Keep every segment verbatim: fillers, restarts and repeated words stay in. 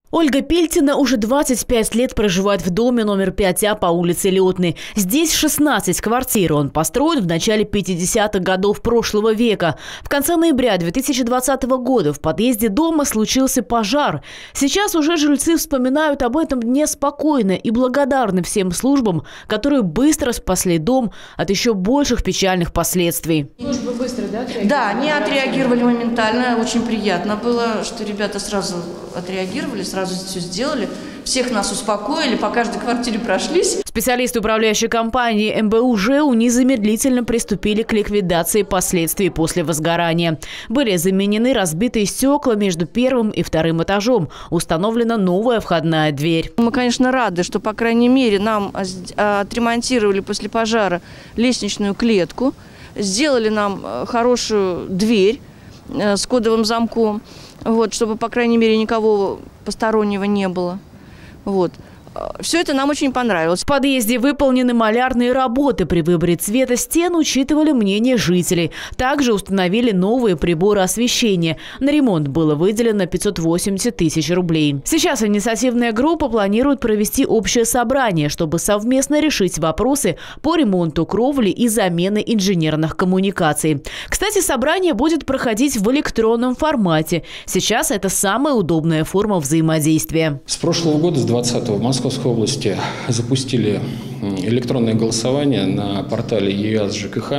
Ольга Пильтина уже двадцать пять лет проживает в доме номер пять А по улице Летной. Здесь шестнадцать квартир. Он построен в начале пятидесятых годов прошлого века. В конце ноября две тысячи двадцатого года в подъезде дома случился пожар. Сейчас уже жильцы вспоминают об этом дне спокойно и благодарны всем службам, которые быстро спасли дом от еще больших печальных последствий. Службы быстро, да, отреагировали? Да, они отреагировали моментально. Очень приятно было, что ребята сразу отреагировали, сразу все сделали. Всех нас успокоили, по каждой квартире прошлись. Специалисты управляющей компании эм бэ у ЖЭУ незамедлительно приступили к ликвидации последствий после возгорания. Были заменены разбитые стекла между первым и вторым этажом. Установлена новая входная дверь. Мы, конечно, рады, что, по крайней мере, нам отремонтировали после пожара лестничную клетку, сделали нам хорошую дверь с кодовым замком, вот, чтобы, по крайней мере, никого постороннего не было. Вот. Все это нам очень понравилось. В подъезде выполнены малярные работы. При выборе цвета стен учитывали мнение жителей. Также установили новые приборы освещения. На ремонт было выделено пятьсот восемьдесят тысяч рублей. Сейчас инициативная группа планирует провести общее собрание, чтобы совместно решить вопросы по ремонту кровли и замены инженерных коммуникаций. Кстати, собрание будет проходить в электронном формате. Сейчас это самая удобная форма взаимодействия. С прошлого года, с двадцатого, в Москве в области запустили электронное голосование на портале ЕАЗ ЖКХ.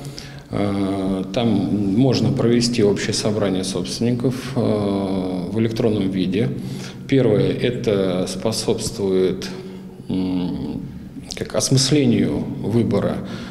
Там можно провести общее собрание собственников в электронном виде. Первое, это способствует как осмыслению выбора.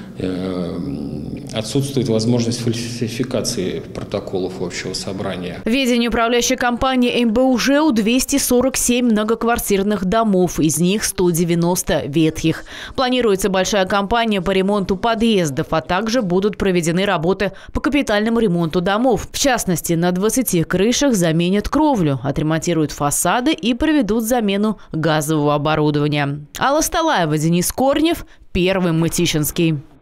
Отсутствует возможность фальсификации протоколов общего собрания. В ведении управляющей компании эм бэ у ЖЭУ двести сорок семь многоквартирных домов, из них сто девяносто ветхих. Планируется большая кампания по ремонту подъездов, а также будут проведены работы по капитальному ремонту домов. В частности, на двадцати крышах заменят кровлю, отремонтируют фасады и проведут замену газового оборудования. Алла Сталаева, Денис Корнев, Первый Мытищинский.